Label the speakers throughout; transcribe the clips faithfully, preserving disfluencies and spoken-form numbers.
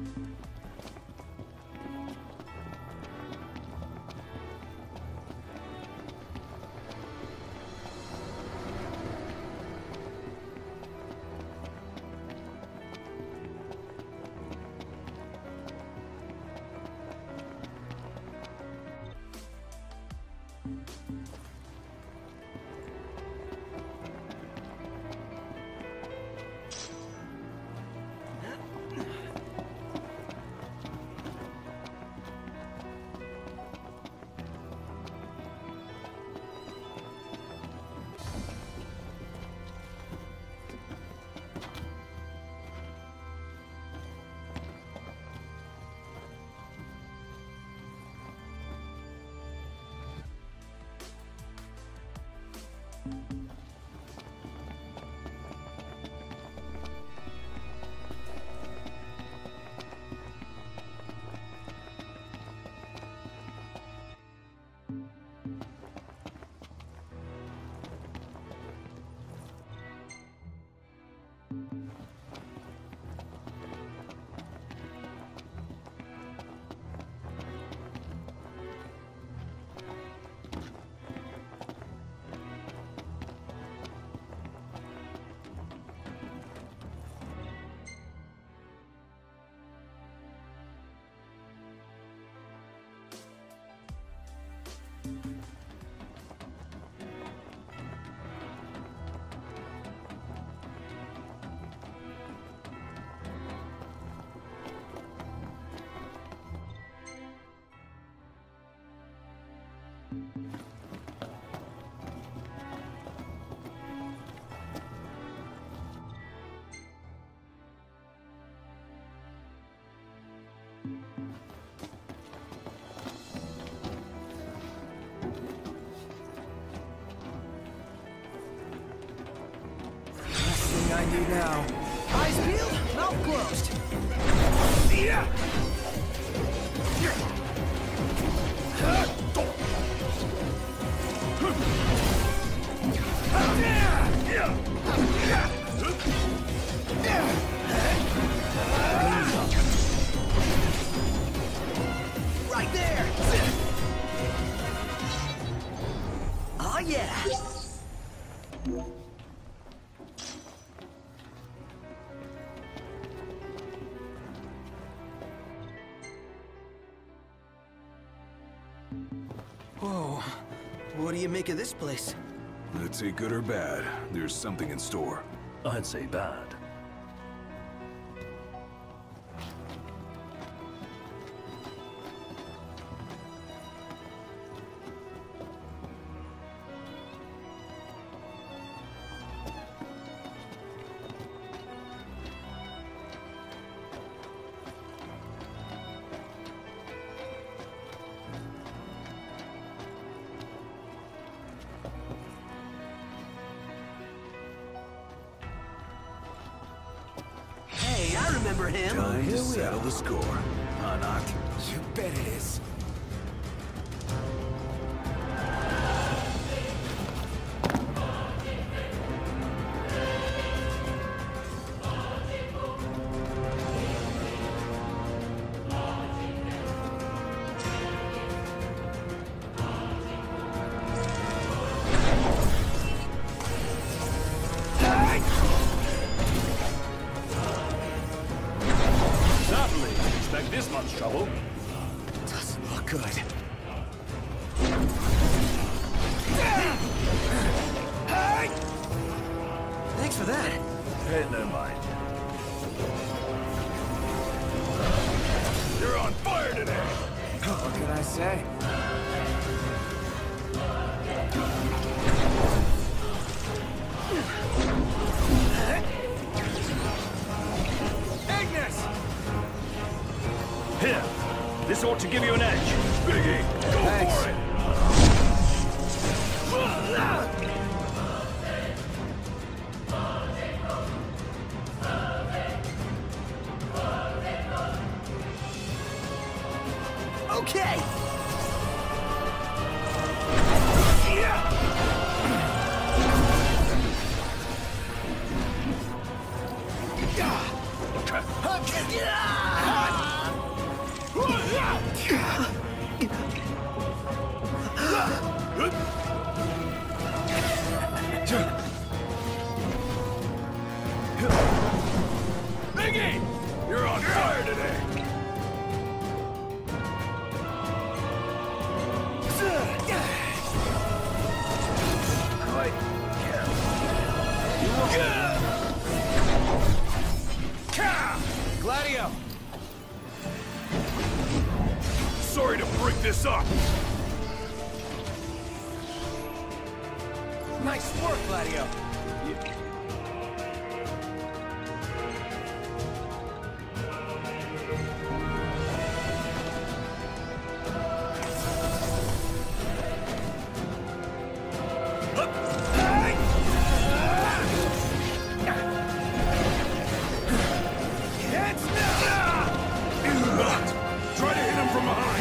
Speaker 1: I need now. Eyes peeled, mouth closed. Yeah. Right there. Oh yeah. Whoa. What do you make of this place?
Speaker 2: Let's say good or bad, there's something in store.
Speaker 3: I'd say bad.
Speaker 1: Hey, I remember him.
Speaker 2: Time to settle the score. Huh, Knock?
Speaker 1: You bet it is.
Speaker 3: This much trouble.
Speaker 1: Doesn't look good. Thanks for that.
Speaker 3: Hey, no mind.
Speaker 2: You're on fire today!
Speaker 1: What can I say?
Speaker 3: Here, this ought to give you an edge.
Speaker 2: Biggie, go
Speaker 1: Thanks.
Speaker 2: for it!
Speaker 1: Okay. Yeah. Gladio!
Speaker 2: Sorry to break this up.
Speaker 1: Nice work, Gladio!
Speaker 2: Try to hit him from behind.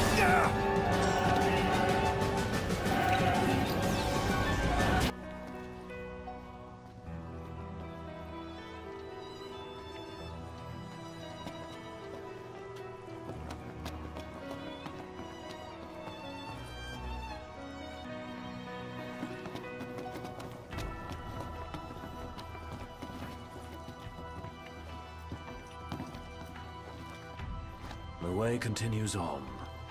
Speaker 3: The way continues on.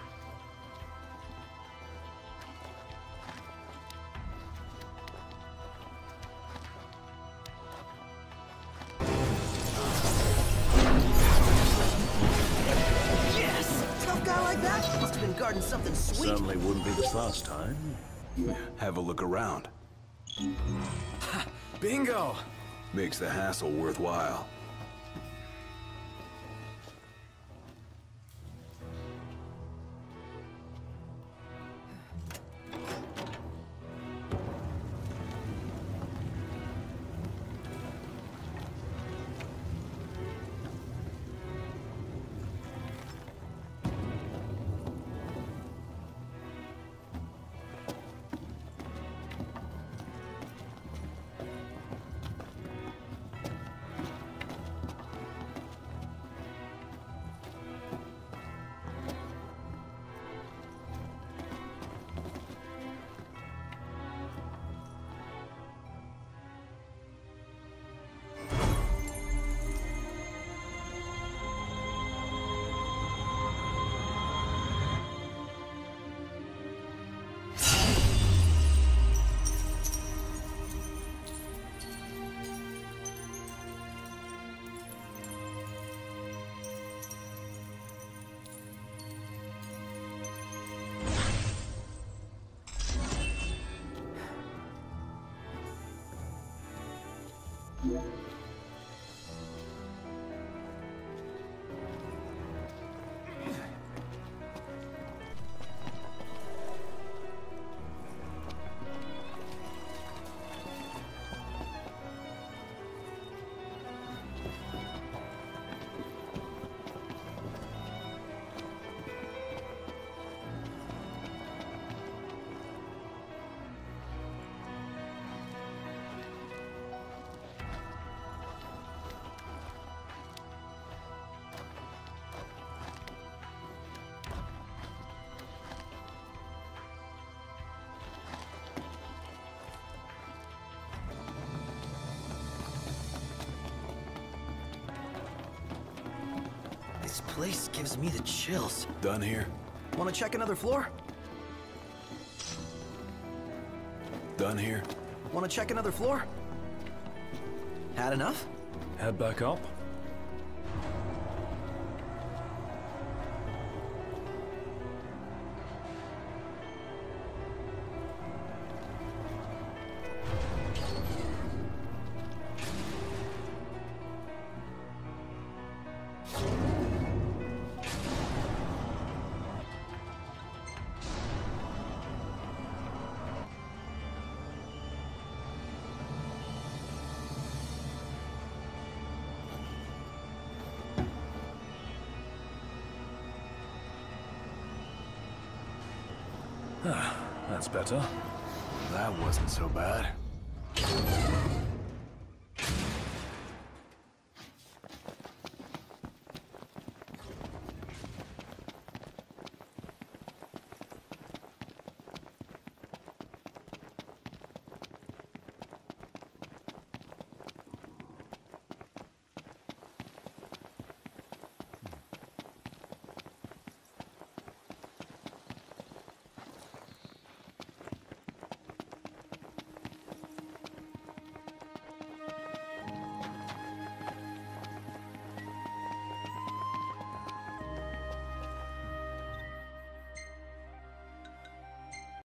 Speaker 1: Yes! Tough guy like that must have been guarding something sweet.
Speaker 3: Certainly wouldn't be the first time.
Speaker 2: Have a look around.
Speaker 1: Bingo!
Speaker 2: Makes the hassle worthwhile.
Speaker 1: This place gives me the chills.
Speaker 2: Done here?
Speaker 1: Want to check another floor?
Speaker 2: Done here?
Speaker 1: Want to check another floor? Had enough?
Speaker 3: Head back up. That's better.
Speaker 2: That wasn't so bad.